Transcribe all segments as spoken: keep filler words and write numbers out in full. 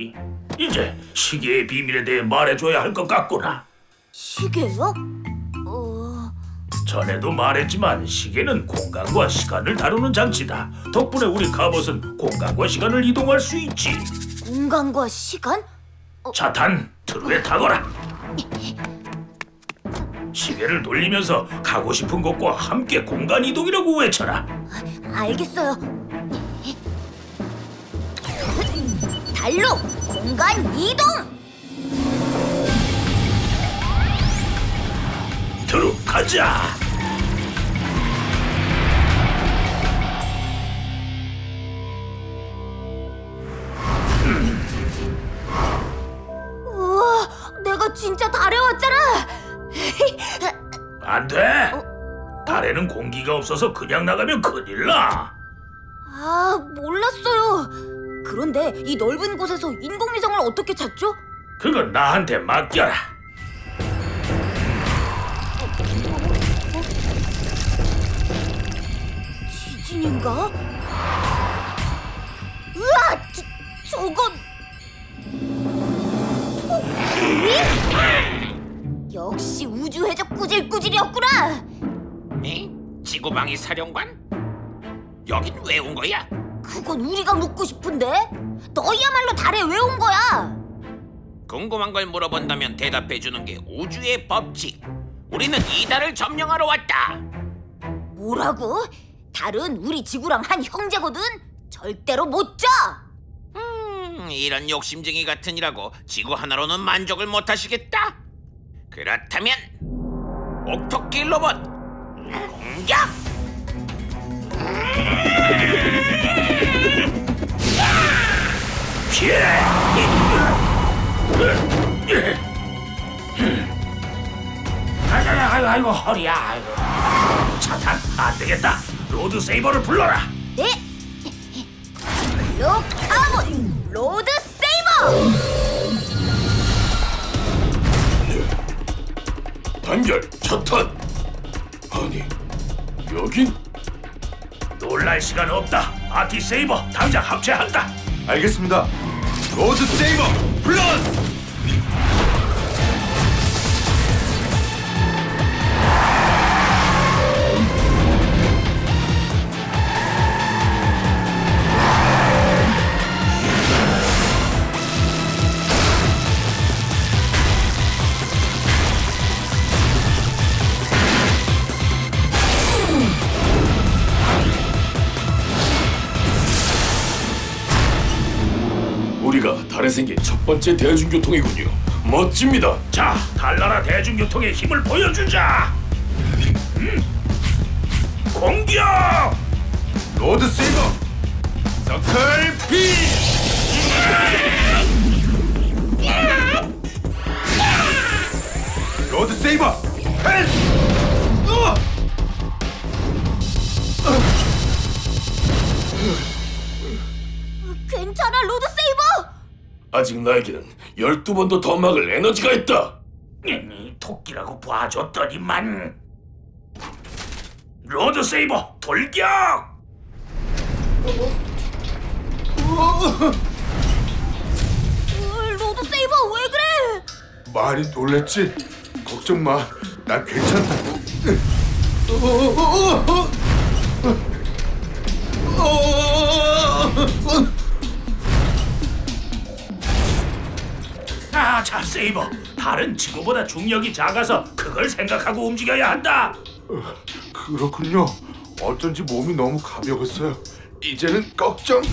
있지. 이제 시계의 비밀에 대해 말해줘야 할 것 같구나. 시계요? 어... 전에도 말했지만 시계는 공간과 시간을 다루는 장치다. 덕분에 우리 갑옷은 공간과 시간을 이동할 수 있지. 공간과 시간? 어... 자탄, 트루에 타거라. 시계를 돌리면서 가고 싶은 곳과 함께 공간 이동이라고 외쳐라. 알겠어요. 달로 공간 이동! 트루, 가자! 우와, 내가 진짜 달에 왔잖아! 안 돼! 달에는 공기가 없어서 그냥 나가면 큰일 나! 아, 몰랐어요. 그런데 이 넓은 곳에서 인공위성을 어떻게 찾죠? 그건 나한테 맡겨라. 지진인가? 으아! 저, 저건... 토끼? 역시 우주 해적 꾸질꾸질이었구나! 에? 지구방위 사령관? 여긴 왜 온 거야? 그건 우리가 묻고 싶은데? 너희야말로 달에 왜 온 거야? 궁금한 걸 물어본다면 대답해주는 게 우주의 법칙. 우리는 이 달을 점령하러 왔다. 뭐라고? 달은 우리 지구랑 한 형제거든? 절대로 못 져! 음, 이런 욕심쟁이 같은 이라고 지구 하나로는 만족을 못 하시겠다? 그렇다면 옥토끼 로봇 공격! 피해! 아이고, 아이고, 아이고, 허리야. 아이고. 차탄, 안 되겠다. 로드 세이버를 불러라. 네? 로카본 로드 세이버! 단결, 차탄. 아니, 여긴? 놀랄 시간 없다. 아티 세이버, 당장 합체한다. 알겠습니다. 로드 세이버 플러스! 우리가 달에 생긴 첫 번째 대중교통이군요. 멋집니다. 자, 달나라 대중교통의 힘을 보여주자. 음. 공격! 로드 세이버 서클 피! 로드 세이버 헬스! 어! 괜찮아, 로드 세이버! 아직 나에게는 열두 번도 더 막을 에너지가 있다. 토끼라고 봐줬더니만. 로드 세이버 돌격! 어, 로드 세이버 왜 그래? 많이 놀랬지? 걱정 마. 난 괜찮다고. 아, 자, 세이버. 달은 지구보다 중력이 작아서 그걸 생각하고 움직여야 한다. 그렇군요. 어쩐지 몸이 너무 가벼웠어요. 이제는 걱정.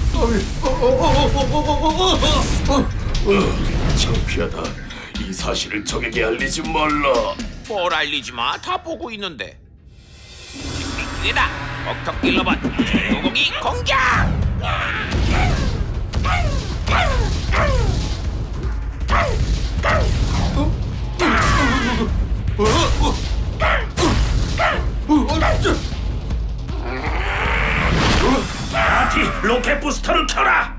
창피하다. 이 사실을 적에게 알리지 말라. 뭘 알리지 마. 다 보고 있는데. 준비되라. 옥토끼 로봇 공공이 공격! 아티, 로켓 부스터를 켜라.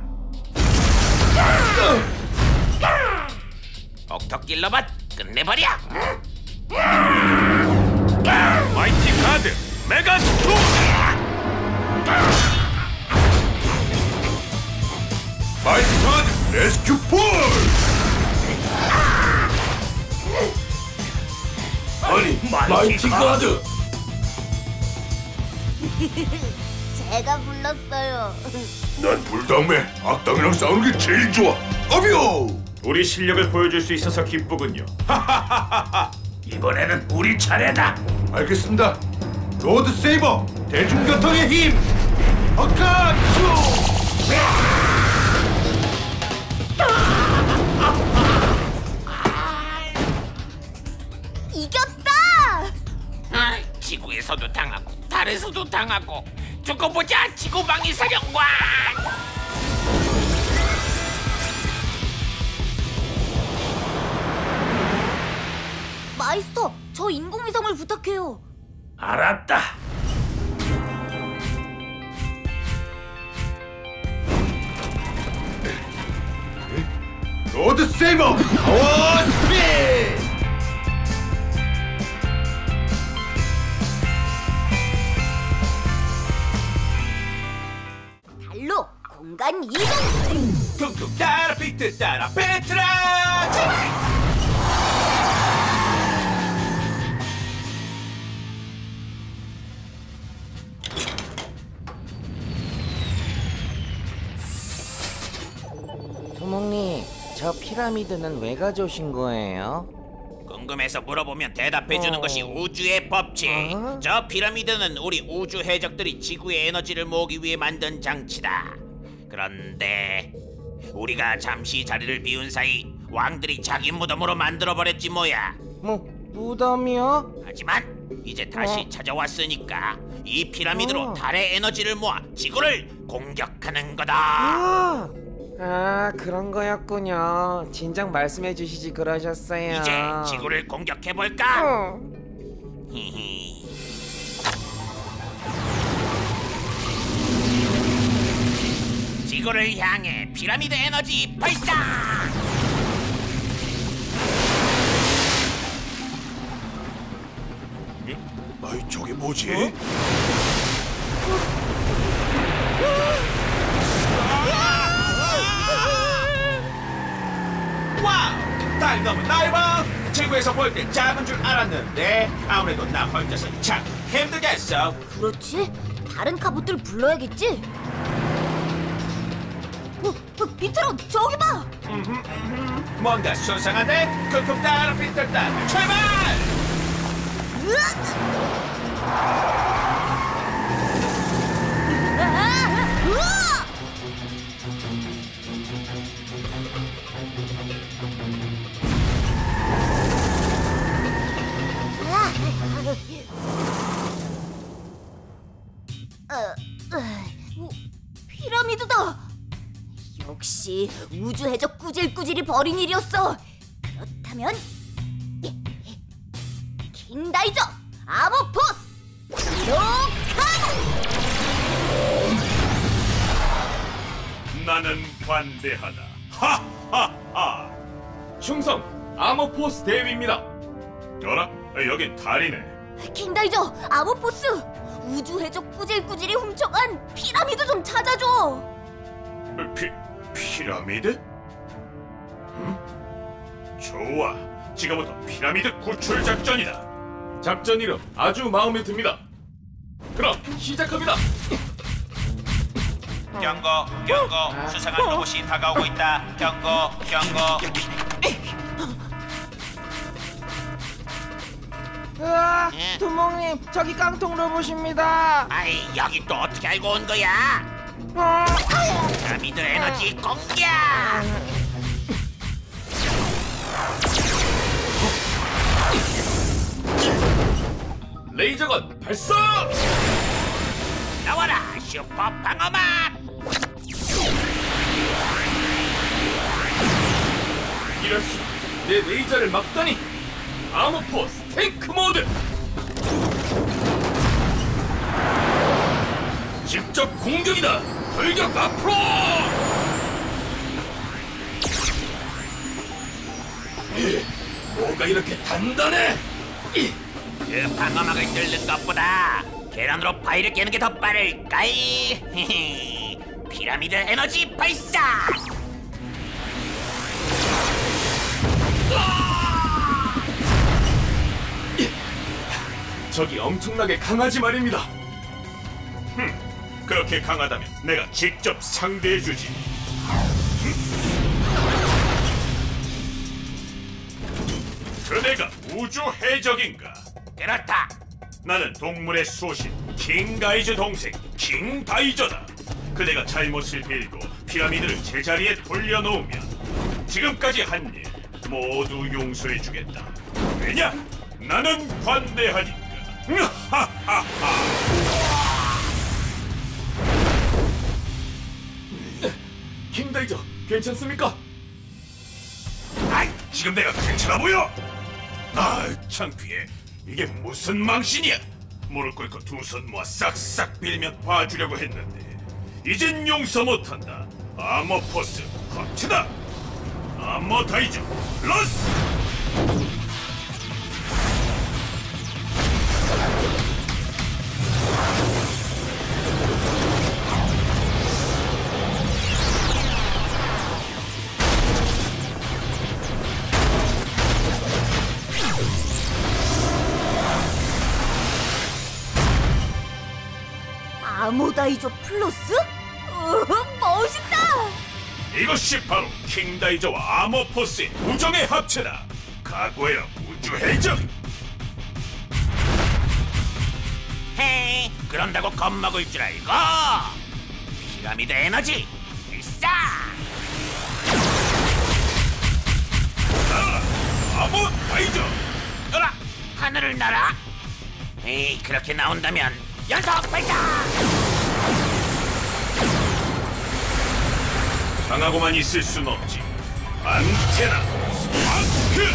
옥토끼 로봇 끝내버려. 마이티 가드 메가 스톰. 마이티 가드 레스큐 폴! 아니 마이티 가드. 제가 불렀어요. 난 불다음에 악당이랑 싸우는 게 제일 좋아. 어비오! 우리 실력을 보여줄 수 있어서 기쁘군요. 이번에는 우리 차례다. 알겠습니다. 로드 세이버 대중교통의 힘. 어카투! 이겼다! 아, 지구에서도 당하고 달에서도 당하고 두고 보자 지구방위 사령관. 마이스터, 저 인공위성을 부탁해요. 알았다. 로드 세이버 파워 스피드! 달로 공간 이동! 퉁퉁 따라 비트 따라 베트라 출발! 토목님, 저 피라미드는 왜 가져오신 거예요? 궁금해서 물어보면 대답해주는 어. 것이 우주의 법칙. 어? 저 피라미드는 우리 우주 해적들이 지구의 에너지를 모으기 위해 만든 장치다. 그런데 우리가 잠시 자리를 비운 사이 왕들이 자기 무덤으로 만들어버렸지 뭐야. 뭐, 무덤이요? 하지만 이제 다시 어. 찾아왔으니까 이 피라미드로 어. 달의 에너지를 모아 지구를 공격하는 거다. 아, 아 그런 거였군요. 진작 말씀해 주시지 그러셨어요. 이제 지구를 공격해볼까? 어. 히히. 지구를 향해 피라미드 에너지 발사! 아이 저게 뭐지? 와우! 달 너무 넓어! 지구에서 볼 땐 작은 줄 알았는데 아무래도 나 혼자서 참 힘들겠어. 그렇지? 다른 카봇들 불러야겠지? 어, 어, 비트로 저기 봐! 뭔가 수상한데? 쿵쿵 따라 비트 따라 출발! 아, 우와! 어, 어, 피라미드다. 역시 우주 해적 꾸질꾸질이 벌인 일이었어. 그렇다면 킹다이저 아모포스 로카모! 나는 관대하다. 하하하. 충성 아모포스 대위입니다. 어라? 여긴 달이네. 킹다이저 아모포스! 우주 해적 꾸질꾸질이 훔쳐간 피라미드 좀 찾아줘. 피 피라미드? 음? 좋아. 지금부터 피라미드 구출 작전이다. 작전 이름 아주 마음에 듭니다. 그럼 시작합니다. 경고, 경고, 수상한 로봇이 다가오고 있다. 경고, 경고. 으아, 예? 토목님, 저기 깡통 로봇입니다. 아이, 여기 또 어떻게 알고 온 거야? 어. 피라미드 에너지 공격! 레이저건 발사! 나와라, 슈퍼 방어막! 이럴 수, 내 레이저를 막다니! 아모포스 탱크 모드! 직접 공격이다! 돌격 앞으로! 이, 뭐가 이렇게 단단해? 이, 그 방어막을 뚫는 것보다 계란으로 바위를 깨는 게 더 빠를까이? 히히. 피라미드 에너지 발사! 적이 엄청나게 강하지 말입니다. 흠, 그렇게 강하다면 내가 직접 상대해주지. 그대가 우주 해적인가? 그렇다. 나는 동물의 수호신 킹가이저 동생 킹다이저다. 그대가 잘못을 빌고 피라미드를 제자리에 돌려놓으면 지금까지 한 일 모두 용서해주겠다. 왜냐? 나는 관대하니까. 킹다이저, 괜찮습니까? 아이, 지금 내가 괜찮아 보여? 아, 창피해. 이게 무슨 망신이야? 무릎 꿇고 두 손 모아 싹싹 빌며 봐주려고 했는데 이젠 용서 못한다. 아머포스 합체다. 아머다이저 러스. 아모다이저 플러스? 어, 멋있다! 이것이 바로 킹다이저와 아머포스의 우정의 합체다. 각오해라 우주 해적. 헤, 그런다고 겁먹을 줄 알고. 피라미드 에너지 일사. 아머다이저. 으라, 하늘을 날아. 에이, 그렇게 나온다면 연속 발사. 당하고만 있을 순 없지. 안테나 스파크.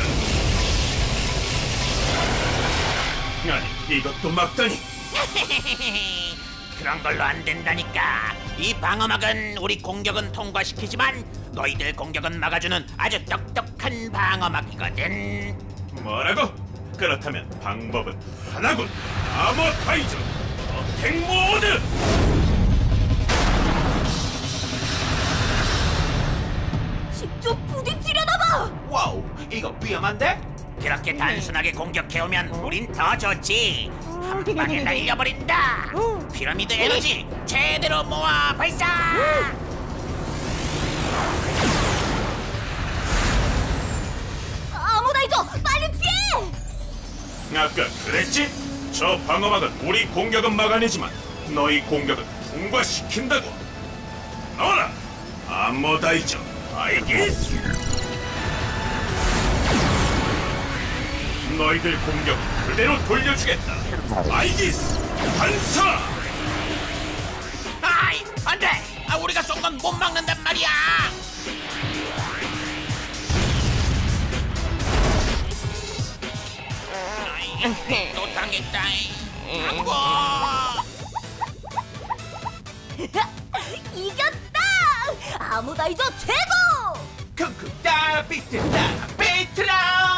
아니, 이것도 막다니. 그런 걸로 안 된다니까. 이 방어막은 우리 공격은 통과시키지만 너희들 공격은 막아주는 아주 똑똑한 방어막이거든. 뭐라고? 그렇다면 방법은 하나군. 아머다이저 어택 모드. 직접 부딪히려나봐! 와우, 이거 위험한데? 그렇게 단순하게 공격해오면 우린 더 좋지. 한 방에 날려버린다. 피라미드 에너지 제대로 모아 발사. 아모다이저 빨리 피해! 아까 그랬지? 저 방어막은 우리 공격은 막아내지만 너희 공격은 통과시킨다고. 나와라! 아머다이저 알겠어? 너희들 공격 그대로 돌려주겠다. 알겠어? 반사! 아이, 안돼. 아, 우리가 쏜 건 못 막는단 말이야. 아이, 또 당했다. 아고. 이겼다! 아모다이저 최고! 쿵쿵따 비트라 비트라.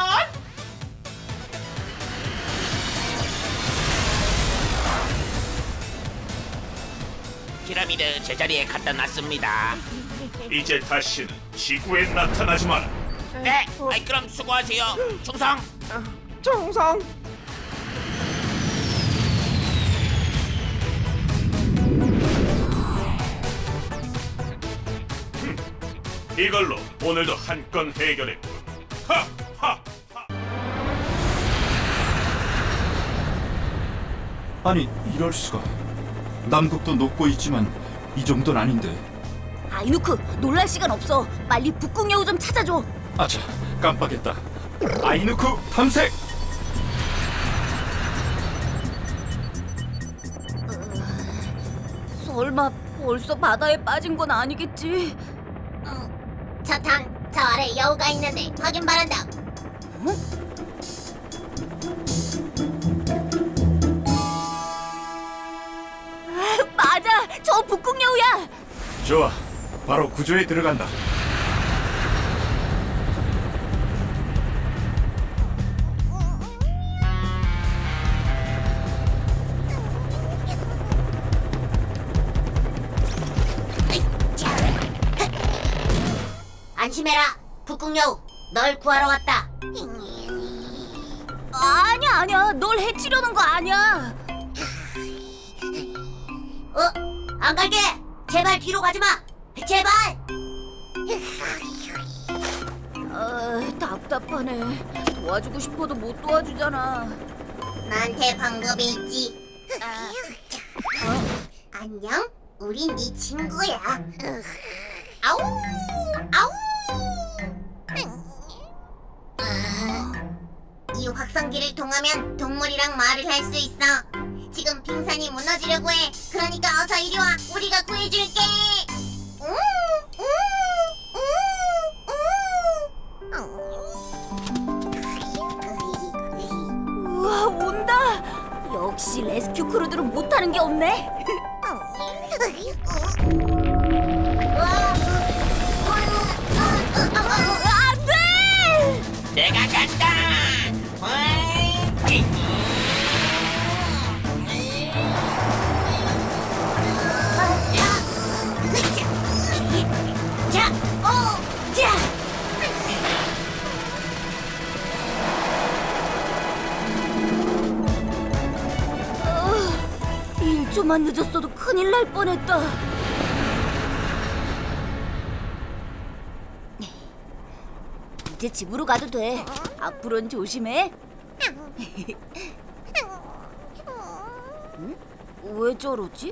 피라미드 제자리에 갖다 놨습니다. 이제 다시는 지구에 나타나지 마라. 네, 아이, 그럼 수고하세요. 충성. 정성. 이걸로 오늘도 한 건 해결했고. 하하! 아니, 이럴 수가. 남극도 녹고 있지만 이 정도는 아닌데. 아이누크, 놀랄 시간 없어. 빨리 북극여우 좀 찾아줘. 아차, 깜빡했다. 아이누크 탐색! 설마 벌써 바다에 빠진 건 아니겠지? 차탕, 저 아래 여우가 있는데 확인 바란다. 맞아, 저 북극여우야. 좋아, 바로 구조에 들어간다. 안심해라, 북극여우. 널 구하러 왔다. 아니야 아니야 널 해치려는 거 아니야. 어? 안 갈게. 제발 뒤로 가지 마. 제발. 아, 답답하네. 도와주고 싶어도 못 도와주잖아. 나한테 방법이 있지. 아, 어? 안녕? 우린 네 친구야. 아우, 아우. 이 확성기를 통하면 동물이랑 말을 할 수 있어. 지금 빙산이 무너지려고 해. 그러니까 어서 이리 와. 우리가 구해줄게. 우, 우, 우, 우. 우와 온다. 역시 레스큐 크루들은 못하는 게 없네. 안돼. 내가 간다. 자, 오, 자. 어, 일 초만 늦었어도 큰일 날 뻔했다. 이제 집으로 가도 돼. 앞으로는 조심해. 응? 왜 저러지?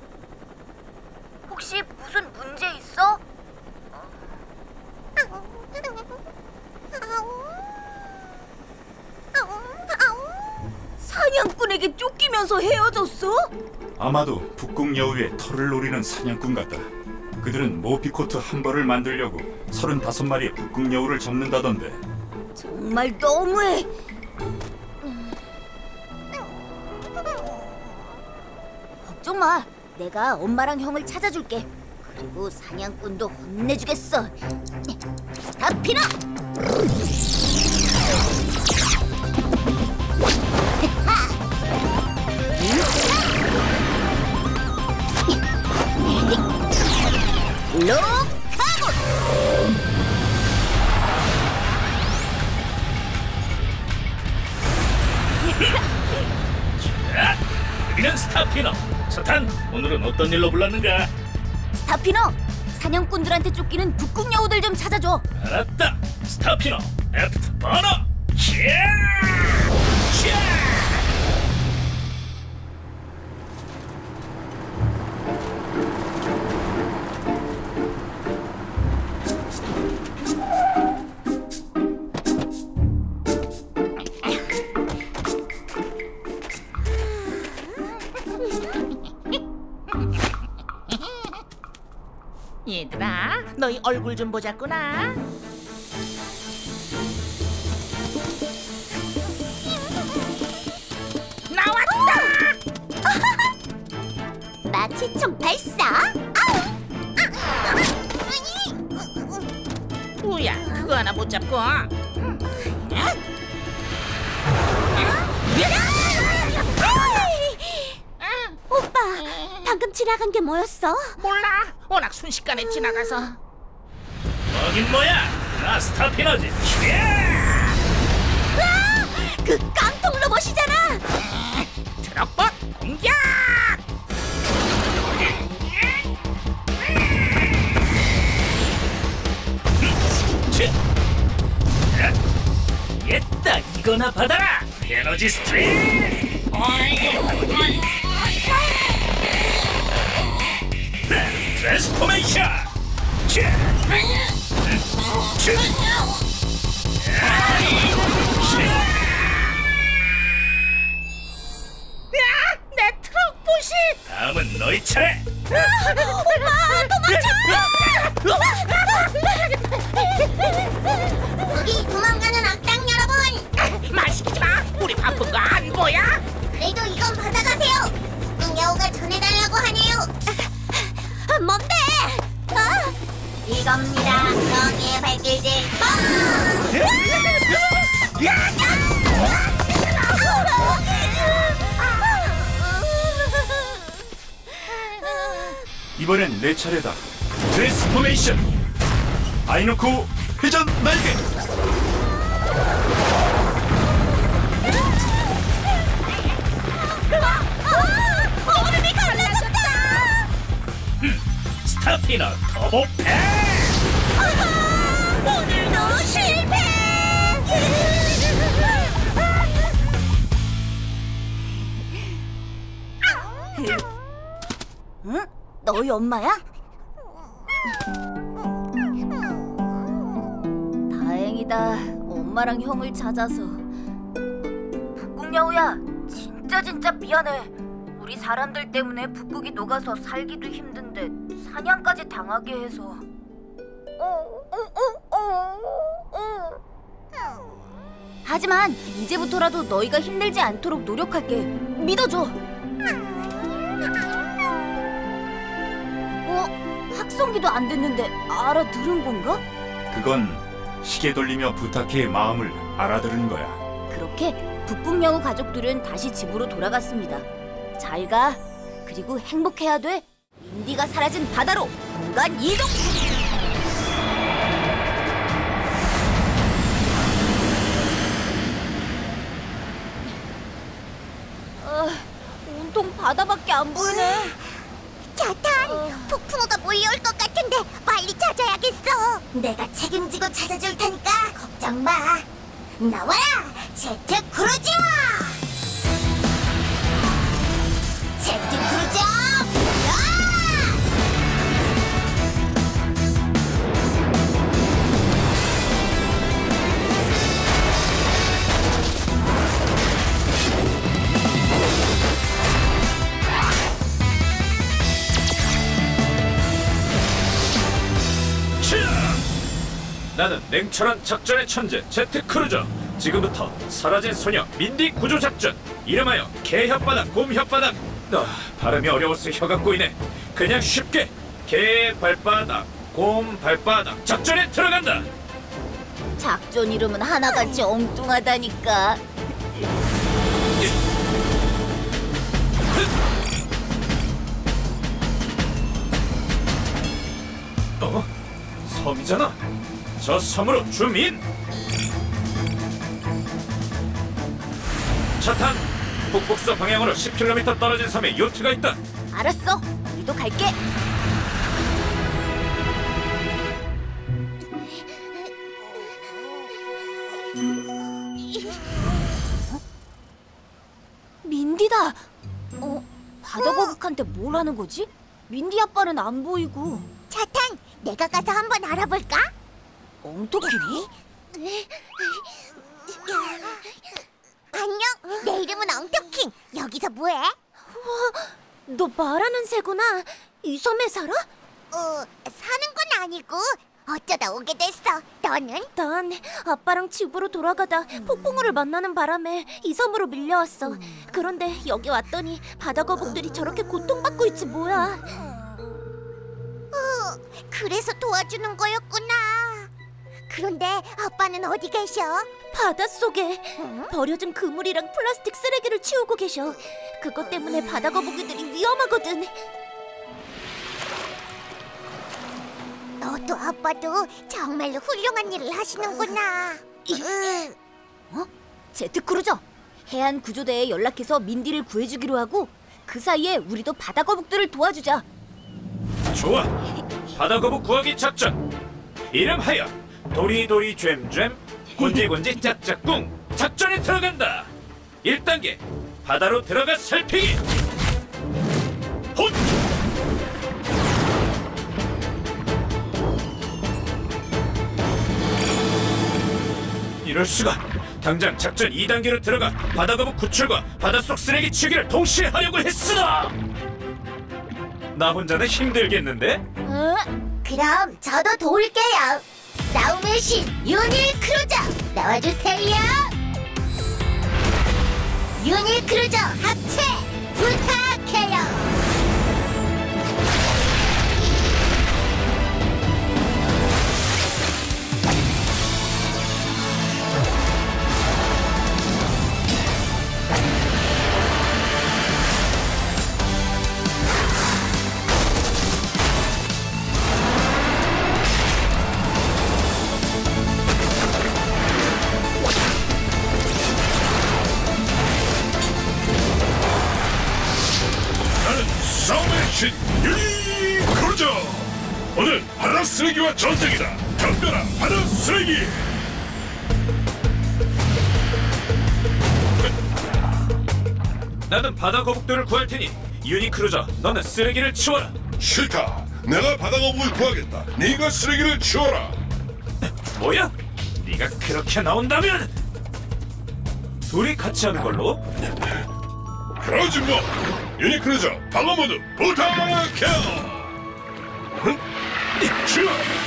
혹시 무슨 문제 있어? 사냥꾼에게 쫓기면서 헤어졌어? 아마도 북극 여우의 털을 노리는 사냥꾼 같다. 그들은 모피코트 한 벌을 만들려고 서른다섯 마리의 북극 여우를 잡는다던데. 정말 너무해. 걱정 마. 내가 엄마랑 형을 찾아줄게. 그리고 사냥꾼도 혼내주겠어. 스타피너! 록하고! 자, 여기는 스타피너. 사탄, 오늘은 어떤 일로 불렀는가? 스타피너! 사냥꾼들한테 쫓기는 북극 여우들 좀 찾아줘. 알았다. 스타피너, 애프터 버너. 샤! 샤! 얘들아, 너희 얼굴 좀 보자꾸나. 나왔다! 마취총 발사. 뭐야, 그거 하나 못 잡고. 오빠, 방금 지나간 게 뭐였어? 몰라, 워낙 순식간에 지나가서. 거긴 뭐야? 나 스타피너지. 아, 그 깡통 로봇이잖아. 트럭봇 공격! 옛다, 이거나 받아라. 에너지 스트림. 트랜스포메이션. 야, 내 트럭봇이! 다음은 너희 차례. 오빠, 도망쳐! 거기 도망가는 악당 여러분! 말 시키지 마! 우리 바쁜 거 안 보여? 그래도 이건 받아가세요! 북극 여우가 전해달라고 하네요! 뭔데? 어? 이겁니다. 여기에 발길질 뻥! 이번엔 내 차례다. 트랜스포메이션. 아이노코 회전 날개. 아, 얼음이 갈라졌다. 스타피너 터보 팩! 아하, 오늘도 실패. 응? 너희 엄마야? 다행이다. 엄마랑 형을 찾아서. 북극여우야, 진짜 진짜 미안해. 우리 사람들 때문에 북극이 녹아서 살기도 힘든데 사냥까지 당하게 해서. 하지만 이제부터라도 너희가 힘들지 않도록 노력할게. 믿어줘. 어? 확성기도 안 됐는데 알아들은 건가? 그건 시계 돌리며 부탁해의 마음을 알아들은 거야. 그렇게 북극여우 가족들은 다시 집으로 돌아갔습니다. 잘 가. 그리고 행복해야 돼. 민디가 사라진 바다로 공간 이동! 어, 온통 바다밖에 안 보이네. 자탄, 폭풍우가 몰려올 것 같은데 빨리 찾아야겠어. 내가 책임지고 찾아줄 테니까 걱정 마. 나와라, 제트 크루저! 제트 크루저! 나는 냉철한 작전의 천재 제트 크루저. 지금부터 사라진 소녀 민디 구조 작전, 이름하여 개 혓바닥 곰 혓바닥. 아, 발음이 어려워서 혀가 꼬이네. 그냥 쉽게 개 발바닥 곰 발바닥 작전에 들어간다. 작전 이름은 하나같이 엉뚱하다니까. 어? 섬이잖아. 저 섬으로 줌인. 차탄, 북북서 방향으로 십 킬로미터 떨어진 섬에 요트가 있다. 알았어. 우리도 갈게. 어? 민디다. 어? 바다거북한테 뭘 하는 거지? 민디 아빠는 안 보이고. 자탄, 내가 가서 한번 알아볼까? 엉터키니? 안녕, 내 이름은 엉터킹. 여기서 뭐해? 우와, 너 말하는 새구나. 이 섬에 살아? 어, 사는 건 아니고 어쩌다 오게 됐어. 너는? 난 아빠랑 집으로 돌아가다 폭풍우를 만나는 바람에 이 섬으로 밀려왔어. 그런데 여기 왔더니 바다거북들이 저렇게 고통받고 있지 뭐야. 어, 그래서 도와주는 거였구나. 그런데 아빠는 어디 계셔? 바닷속에 버려진 그물이랑 플라스틱 쓰레기를 치우고 계셔. 그것 때문에 바다거북이들이 위험하거든. 너도 아빠도 정말로 훌륭한 일을 하시는구나. 어? 제트크루저! 해안 구조대에 연락해서 민디를 구해주기로 하고 그 사이에 우리도 바다거북들을 도와주자. 좋아. 바다거북 구하기 작전, 이름하여 도리도리 잼잼 곤지곤지 짝짝꿍 작전에 들어간다. 일 단계 바다로 들어가 살피기. 헛! 이럴 수가. 당장 작전 이 단계로 들어가 바다거북 구출과 바닷속 쓰레기 치우기를 동시에 하려고 했으나 나 혼자는 힘들겠는데? 어? 그럼 저도 도울게요. 싸움의 신 유닐 크루저 나와주세요. 유닐 크루저 합체 부탁해요. 오늘 바다 쓰레기와 전쟁이다. 덤벼라 바다 쓰레기. 나는 바다 거북들을 구할 테니 유니크루저, 너는 쓰레기를 치워라. 싫다. 내가 바다 거북을 구하겠다. 네가 쓰레기를 치워라. 뭐야? 네가 그렇게 나온다면 둘이 같이 하는 걸로? 그러지 뭐. 유니크루저 방어 모드 부탁해. 응? 싫어.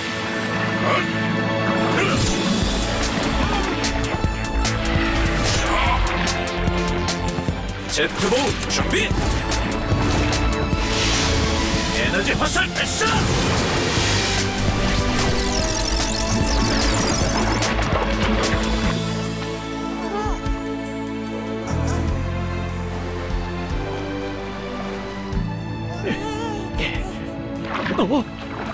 제트보우 준비! 에너지 화살 발사! 어?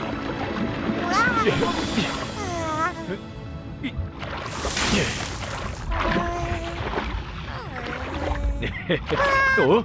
어?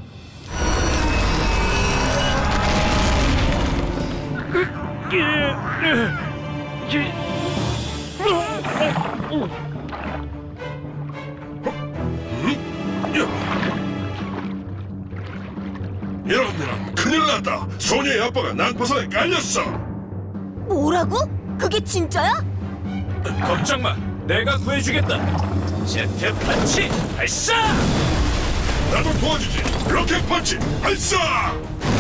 이런 이런 큰일 났다. 소녀의 아빠가 난파선에 깔렸어. 뭐라고? 그게 진짜야? 걱정 마, 내가 구해주겠다. 제트 펀치 발사! 나도 도와주지. 로켓 펀치 발사!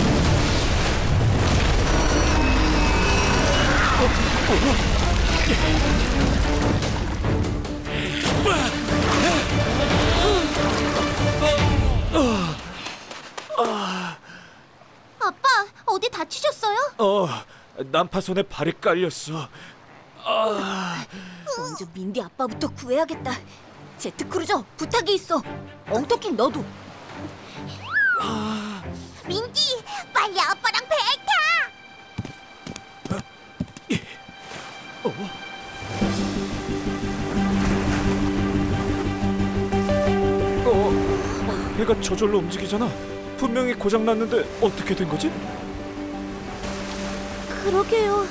아빠, 어디 다치셨어요? 어, 난파선에 발이 깔렸어. 아... 먼저 민디 아빠부터 구해야겠다. 제트크루저, 부탁이 있어. 엉터킹 너도. 민디, 빨리 아빠랑 배에 타. 어, 배가 저절로 움직이잖아. 분명히 고장 났는데 어떻게 된 거지? 그러게요.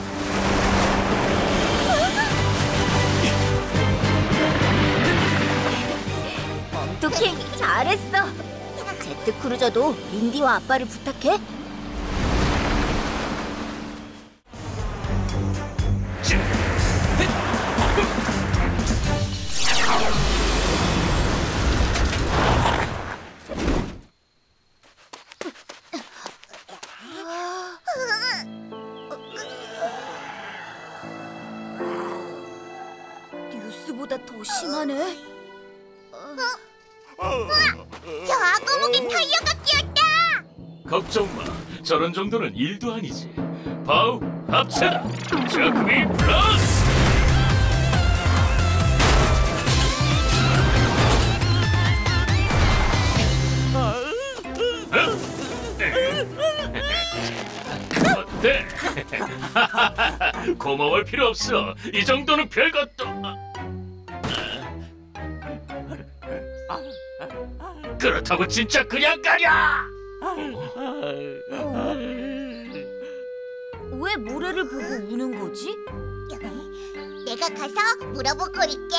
엉터킹 잘했어. 제트크루저도 민디와 아빠를 부탁해. 뉴스보다 더 심하네. 저 악어목인 타이어가 끼었다. 걱정 마. 저런 정도는 일도 아니지. 바우 합체다. 자크비 플러스. 어때? 고마울 필요 없어. 이 정도는 별것도. 그렇다고 진짜 그냥 가랴? 왜 모래를 보고 우는 거지? 내가 가서 물어보고 올게.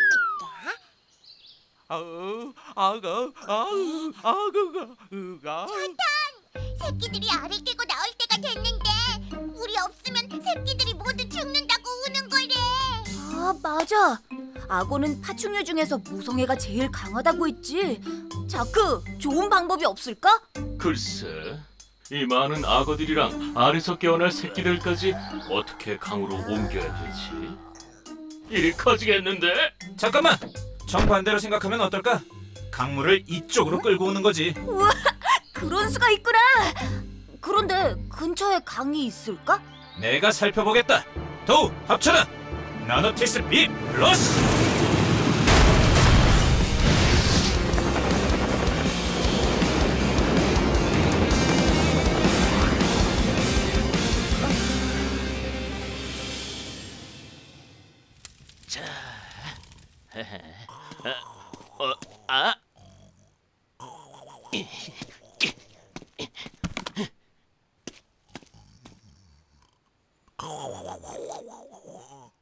아우, 아가, 아우, 아가가, 으가. 새끼들이 알을 깨고 나올 때가 됐는데 우리 없으면 새끼들이 모두 죽는다고 우는 거래. 아, 맞아. 악어는 파충류 중에서 모성애가 제일 강하다고 했지. 자크, 좋은 방법이 없을까? 글쎄, 이 많은 악어들이랑 알에서 깨어날 새끼들까지 어떻게 강으로 옮겨야 되지? 일이 커지겠는데? 잠깐만! 정반대로 생각하면 어떨까? 강물을 이쪽으로 끌고 오는 거지. 우와, 그런 수가 있구나. 그런데 근처에 강이 있을까? 내가 살펴보겠다. 도우, 합쳐라! 나노티스 B 플러스! 자, 어, 아,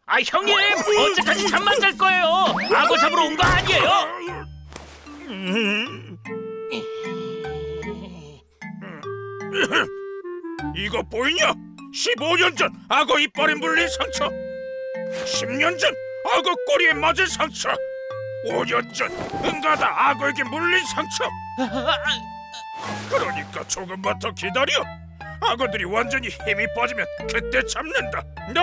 아 형님 언제까지 잠만 잘 거예요? 악어 잡으러 온 거 아니에요? 이거 보이냐? 십오 년 전 악어 이빨에 물린 상처, 십 년 전 악어 꼬리에 맞은 상처, 오 년 전 응가다 악어에게 물린 상처. 그러니까 조금만 더 기다려. 악어들이 완전히 힘이 빠지면 그때 잡는다.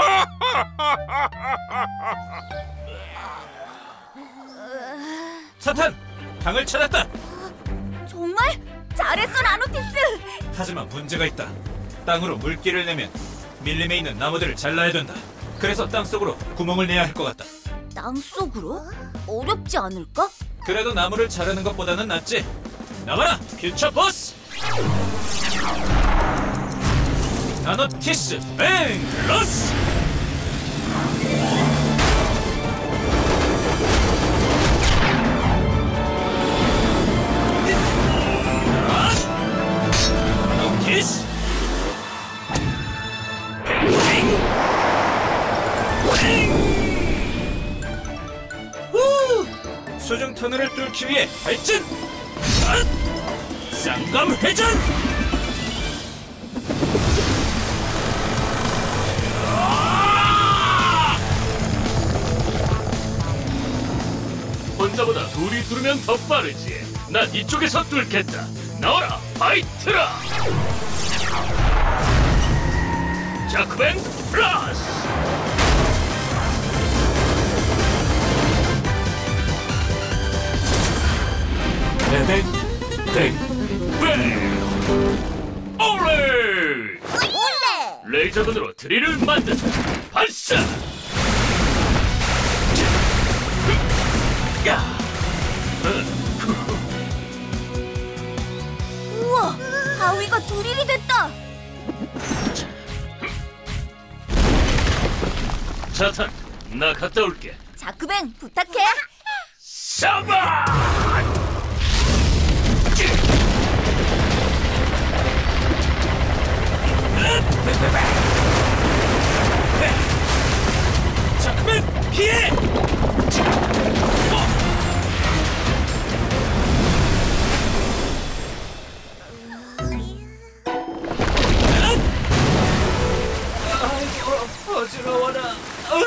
사탄! 강을 찾았다! 정말? 잘했어, 라노티스! 하지만 문제가 있다. 땅으로 물길을 내면 밀림에 있는 나무들을 잘라야 된다. 그래서 땅속으로 구멍을 내야 할 것 같다. 땅속으로? 어렵지 않을까? 그래도 나무를 자르는 것보다는 낫지. 나와라, 퓨처 보스! 나노티스 뱅 러스! 나노티스 수중 터널을 뚫기 위해 발진! 쌍검 회전! 혼자보다 둘이 뚫으면 더 빠르지. 난 이쪽에서 뚫겠다. 나와라, 파이트라! 자크뱅 플러스! 뱅, 뱅, 뱅! 올레! 올레! 레이저건으로 드릴을 만든다. 발사! 야! 우와! 바위가 두릴이 됐다! 자탄, 나 갔다 올게. 자크뱅, 부탁해! 사바! 자크맨 피해! 아이고 어지러워라.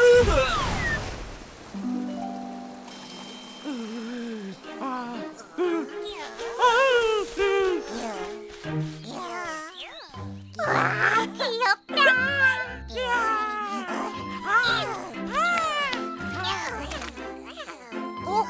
와, 귀엽다. 어?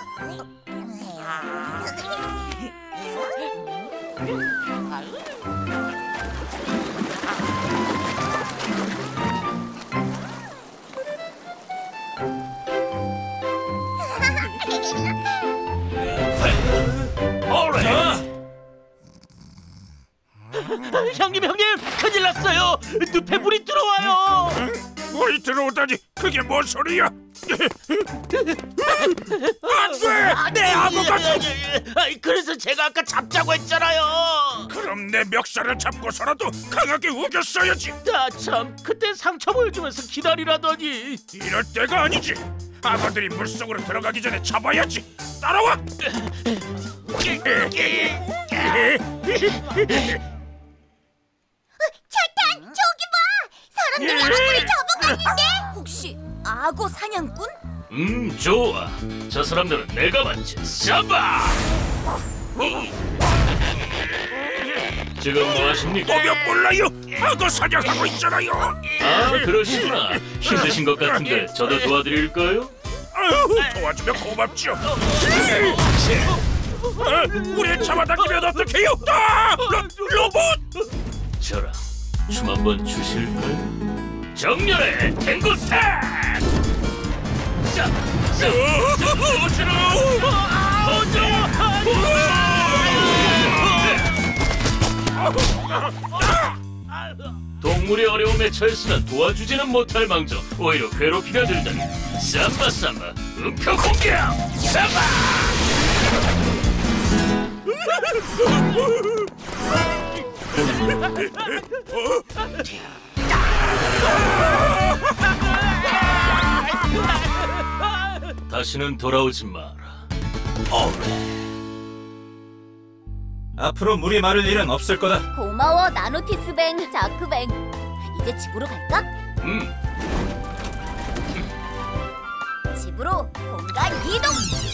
형님, 형님, 큰일 났어요. 늪에 물이 들어와요. 물이 들어오다니 그게 뭔 소리야? 안돼! 내 악어가! 아이, 그래서 제가 아까 잡자고 했잖아요. 그럼 내 멱살을 잡고서라도 강하게 우겼어야지. 아, 참, 그때 상처 보여주면서 기다리라더니. 이럴 때가 아니지. 악어들이 물속으로 들어가기 전에 잡아야지. 따라와. 철탄, 저기 봐! 사람들이 악어를 잡아갔는데? 혹시 악어 사냥꾼? 음, 좋아. 저 사람들은 내가 맞지. 사바! 지금 뭐 하십니까? 보면 몰라요. 악어 사냥하고 있잖아요. 아, 그러시구나. 힘드신 것 같은데 저도 도와드릴까요? 아유, 도와주면 고맙죠. 아, 우리 잡아당기면 어떡해요? 아, 로, 로봇! 저랑 춤 한번 추실까요? 정렬의 탱고스타! 자, 자, 동물이 어려움에 처했으면 도와주지는 못할 망정 오히려 괴롭히가 들다니. 삼바 삼바 음표 공격! 삼바! 다시는 돌아오지 마라. 앞으로 물이 마를 일은 없을 거다. 고마워 나노티스뱅, 자크뱅. 이제 집으로 갈까? 음. 집으로 공간 이동!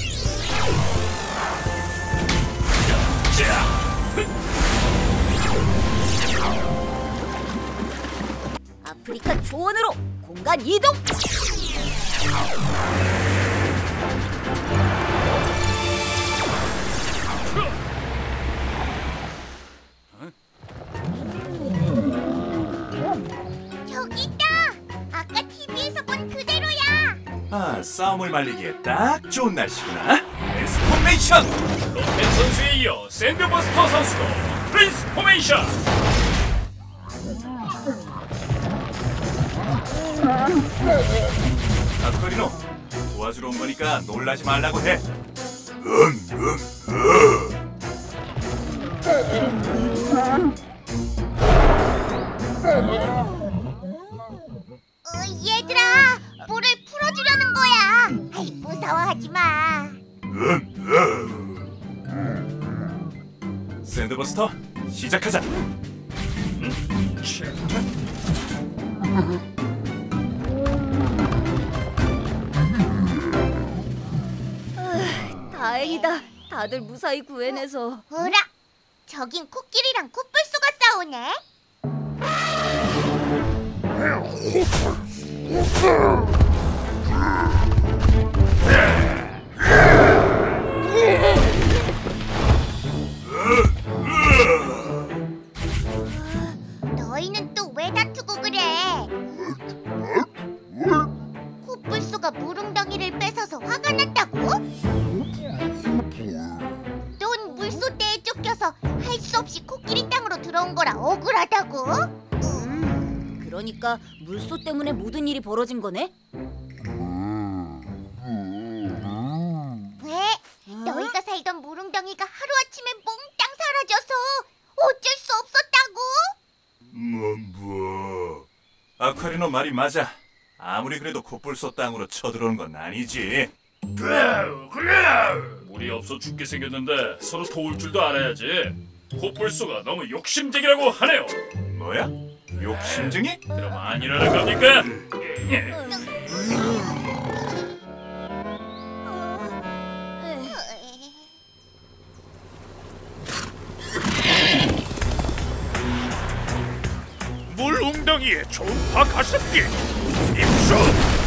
아프리카 초원으로 공간 이동! 저기 있다. 아까 티비에서 본 그대로야. 아, 싸움을 말리기에 딱 좋은 날씨구나. 트랜스포메이션! 로켓 선수에 이어 샌드버스터 선수도 트랜스포메이션! 아쿠아리노, 도와주러 온 거니까 놀라지 말라고 해. 어, 얘들아, 물을 풀어주려는 거야. 아이, 무서워하지 마. 샌드버스터, 시작하자. 다행이다. 다들 무사히 구해내서. 어라, 저긴 코끼리랑 코뿔소가 싸우네. 너희는 또 왜 다투고 그래? 코뿔소가 물웅덩이를 뺏어서 화가 났다고? 넌 물소대에 쫓겨서 할 수 없이 코끼리 땅으로 들어온 거라 억울하다고? 음, 그러니까 물소 때문에 모든 일이 벌어진 거네? 왜? 너희가 살던 물웅덩이가 하루아침에 몽땅 사라져서 어쩔 수 없었다고? 뭐? 아쿠아리노 말이 맞아. 아무리 그래도 코뿔소 땅으로 쳐들어오는 건 아니지. 물이 없어 죽게 생겼는데 서로 도울 줄도 알아야지. 코뿔소가 너무 욕심쟁이라고 하네요. 뭐야? 욕심쟁이? 그럼 아니라는 겁니까? 물 웅덩이에 초음파 가습기 입수.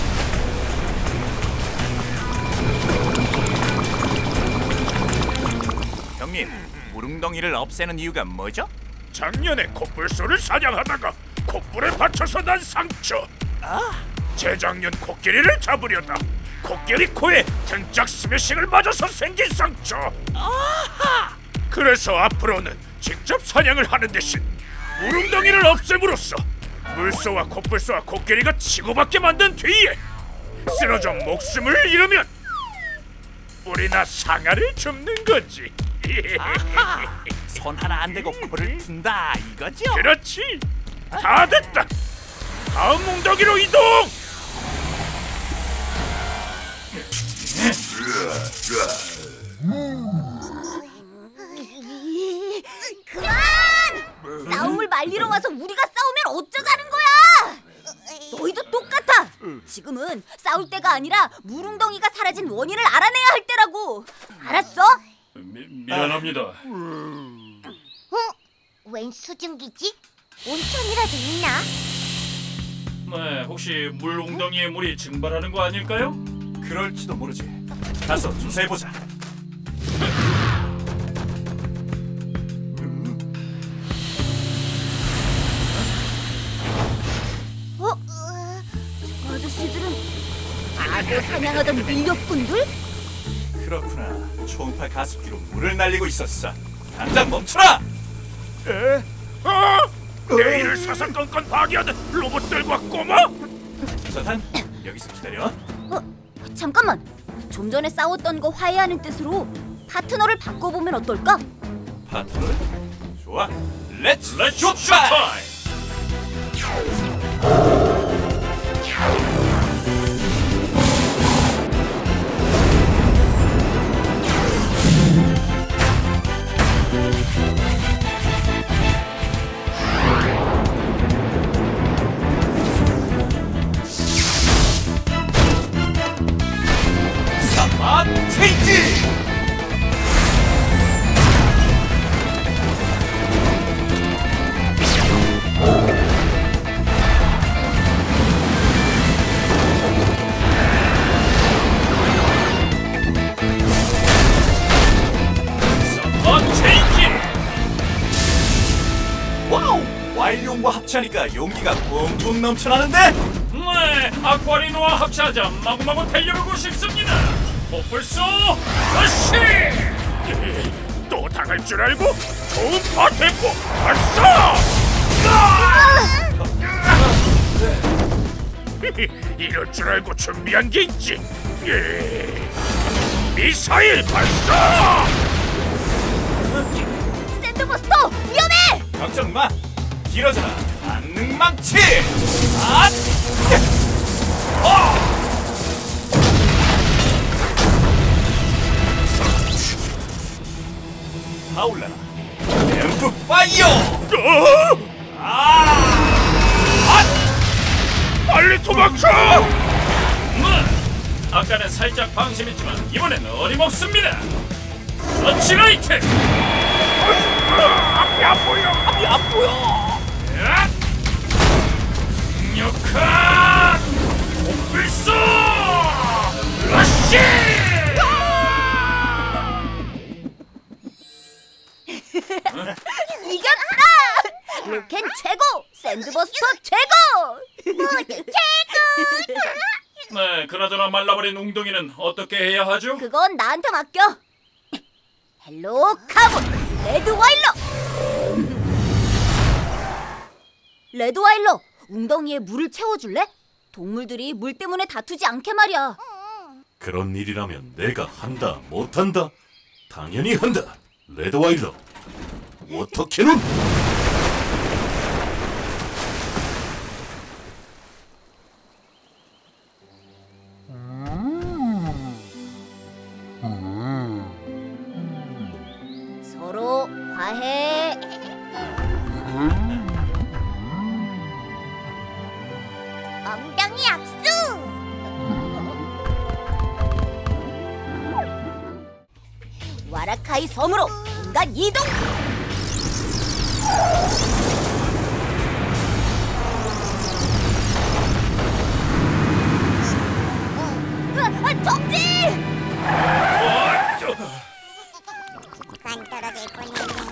형님, 물웅덩이를 없애는 이유가 뭐죠? 작년에 코뿔소를 사냥하다가 콧불에 받쳐서 난 상처. 재작년 코끼리를 잡으려다 코끼리 코에 등짝 스매싱을 맞아서 생긴 상처. 그래서 앞으로는 직접 사냥을 하는 대신 물웅덩이를 없앰으로써 물소와 코뿔소와 코끼리가 치고받게 만든 뒤에 쓰러져 목숨을 잃으면 우리나 상아를 줍는 거지. 손 하나 안 대고 코를 튼다 이거죠? 그렇지. 다 됐다. 다음 웅덩이로 이동. 그만! 싸움을 말리러 와서 우리가 싸우면 어쩌자는 거야! 너희도 똑같아! 지금은 싸울 때가 아니라 물웅덩이가 사라진 원인을 알아내야 할 때라고! 알았어? 미, 미안합니다. 어? 웬 수증기지? 온천이라도 있나? 네, 혹시 물 웅덩이의 물이 증발하는 거 아닐까요? 그럴지도 모르지. 가서 조사해보자. 어? 저 아저씨들은 악어 사냥하던 밀렵꾼들? 그렇구나. 초음파 가습기로 물을 날리고 있었어. 당장 멈춰라! 에? 어? 내일을 사사건건 파괴하는 로봇들과 꼬마? 서탄, 여기서 기다려. 어? 잠깐만! 좀 전에 싸웠던 거 화해하는 뜻으로 파트너를 바꿔보면 어떨까? 파트너를? 좋아. 렛츠 렛츠 쇼 쇼타임! 합체하니까 용기가 뿜뿜 넘쳐나는데? 네, 아쿠아리노와 합체하자 마구마구 달려가고 싶습니다. 폭불소 러쉬! 또 당할 줄 알고 좋은 파테포 발사! 이럴 줄 알고 준비한 게 있지. 예. 미사일 발사! 샌드버스터 위험해! 걱정 마. 길어져라. 안능망치. 아! 어! 타올라라. 앰프 파이어! 아! 아! 빨리 도망쳐! 네, 아까는 살짝 방심했지만 이번엔 어림없습니다. 서치라이트! 앞이 안 보여! 앞이 안 보여! 강력한 폭불소 러쉬! 이겼다! 로켓 최고! 샌드버스터 최고! 모두 최고! 네, 그나저나 말라버린 웅덩이는 어떻게 해야 하죠? 그건 나한테 맡겨. 헬로 카본 레드와일러! 레드와일러, 웅덩이에 물을 채워줄래? 동물들이 물 때문에 다투지 않게 말이야. 그런 일이라면 내가 한다 못한다? 당연히 한다. 레드와일러 워터 캐논! 서로 화해. 엉덩이 악수! 와라카이 섬으로 인간 이동! 아, 아, 정지! 안 떨어질 뻔했네.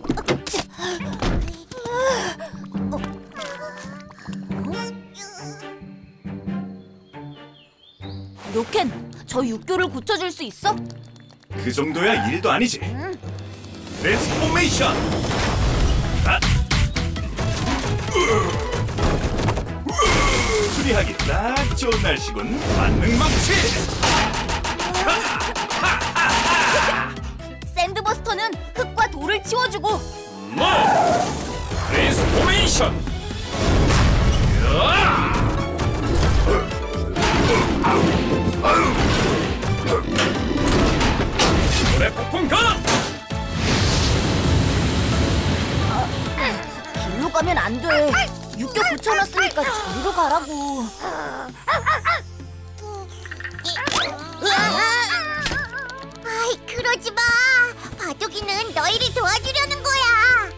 로켄, 저 육교를 고쳐줄 수 있어? 그 정도야 일도 아니지. 트랜스포메이션. 아. 수리하기 딱 좋은 날씨군. 만능망치. 샌드버스터는 흙과 돌을 치워주고. 네, 트랜스포메이션! 으아! 물의 폭풍 가! 길로 가면 안 돼. 육교 고쳐놨으니까 저리로 가라고. 아이, 그러지 마. 바둑이는 너희를 도와주려는 거야.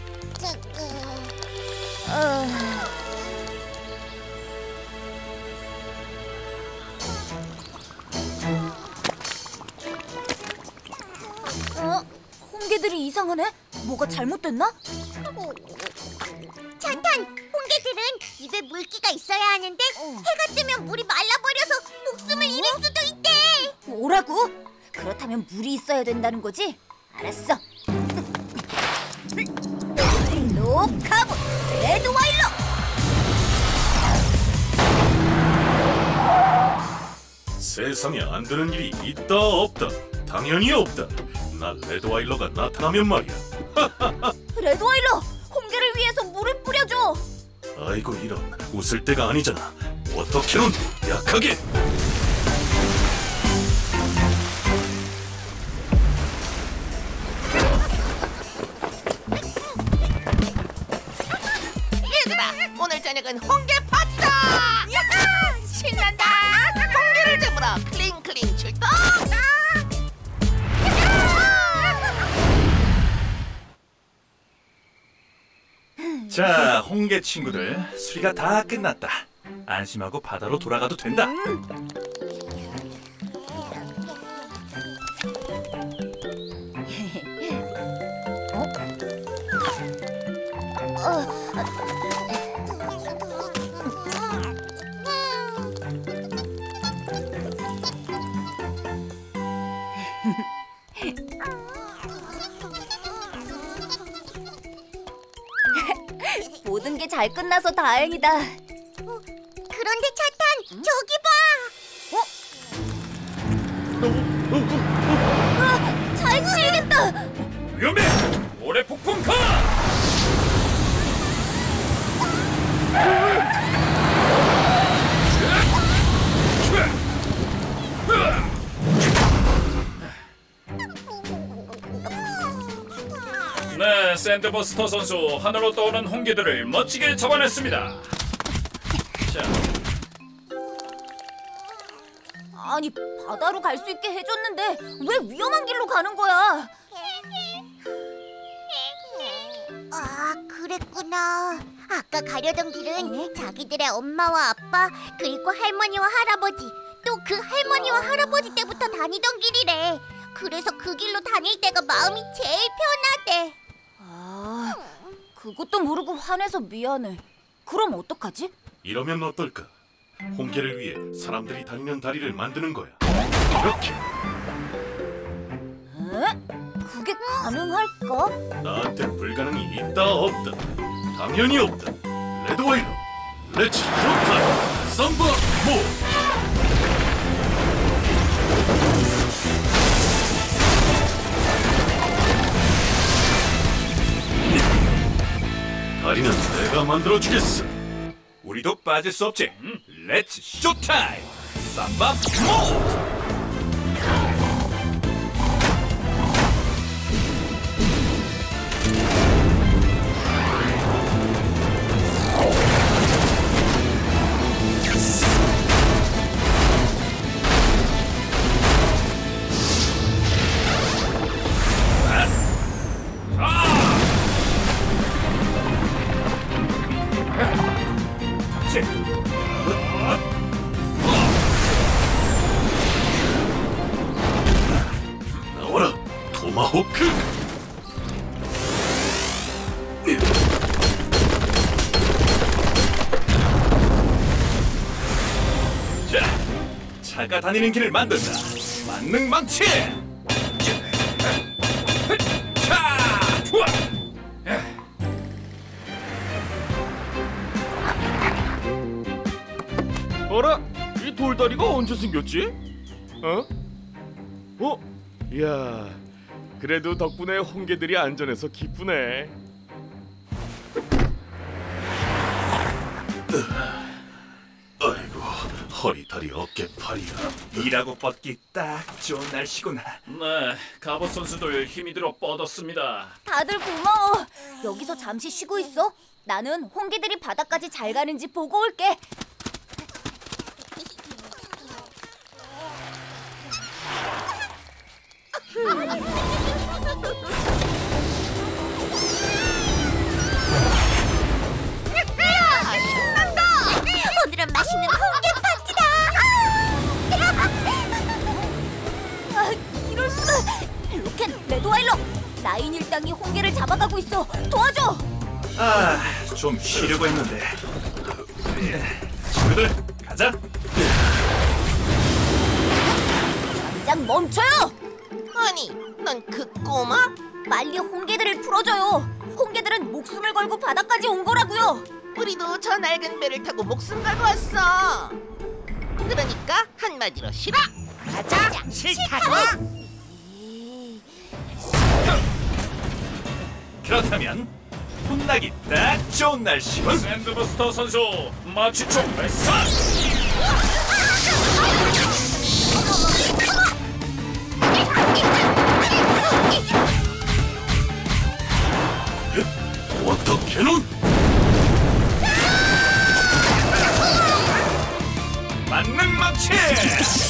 어? 홍게들이 이상하네? 뭐가 잘못됐나? 차탄, 홍게들은 입에 물기가 있어야 하는데 해가 뜨면 물이 말라버려서 목숨을 잃을 수도 있대. 뭐라고? 그렇다면 물이 있어야 된다는 거지? 알았어. 헬로 카본 레드와일러! 세상에 안 되는 일이 있다 없다? 당연히 없다. 나 레드와일러가 나타나면 말이야. 레드와일러! 홍게를 위해서 물을 뿌려줘! 아이고 이런, 웃을 때가 아니잖아. 워터 캐논 약하게! 얘들아, 오늘 저녁은 홍게 파티다! 야하! 신난다! 홍게를 잡으러 클링클링 출동! 자, 홍게 친구들, 수리가 다 끝났다. 안심하고 바다로 돌아가도 된다. 잘 끝나서 다행이다. 어, 그런데 차탄, 저기 봐. 아, 잘 치겠다. 위험해! 모래 폭풍 가! 네, 샌드버스터 선수 하늘로 떠오는 홍기들을 멋지게 잡아냈습니다. 자, 아니, 바다로 갈 수 있게 해줬는데 왜 위험한 길로 가는 거야? 아, 그랬구나. 아까 가려던 길은 자기들의 엄마와 아빠, 그리고 할머니와 할아버지, 또 그 할머니와 할아버지 때부터 다니던 길이래. 그래서 그 길로 다닐 때가 마음이 제일 편하대. 아, 그것도 모르고 화내서 미안해. 그럼 어떡하지? 이러면 어떨까? 홍계를 위해 사람들이 다니는 다리를 만드는 거야. 이렇게. 에? 그게 가능할까? 나한텐 불가능이 있다 없다. 당연히 없다. 레드와이로 렛츠 쇼타임 썸바 모. 다리는 내가 만들어주겠어. 우리도 빠질 수 없지. 렛츠 쇼타임! 삼바 모드! 나와라, 토마호크! 자, 차가 다니는 길을 만든다. 만능 망치! 차! 좋아! 어라? 이 돌다리가 언제 생겼지? 어? 어? 이야, 그래도 덕분에 홍게들이 안전해서 기쁘네. 아이고, 허리, 다리, 어깨, 팔이야. 일하고 뻗기 딱 좋은 날씨구나. 네, 갑옷 선수들 힘이 들어 뻗었습니다. 다들 고마워. 여기서 잠시 쉬고 있어. 나는 홍기들이 바다까지 잘 가는지 보고 올게. 신난다! 오늘은 맛있는 홍게 파티다! 아, 이럴 수가. 로켓, 레드와일러, 라인 일당이 홍게를 잡아가고 있어. 도와줘. 아, 좀 쉬려고 했는데. 친구들, 가자. 당장 멈춰요. 아니, 넌 그 꼬마? 빨리 홍게들을 풀어줘요. 홍게들은 목숨을 걸고 바다까지 온 거라고요. 우리도 저 낡은 배를 타고 목숨 걸고 왔어. 그러니까 한마디로 싫어. 가자. 싫다고. 그렇다면 혼나기 딱 좋은 날씨군. 샌드버스터 선수 마취총 발사! 어떻게는? 만능 망치!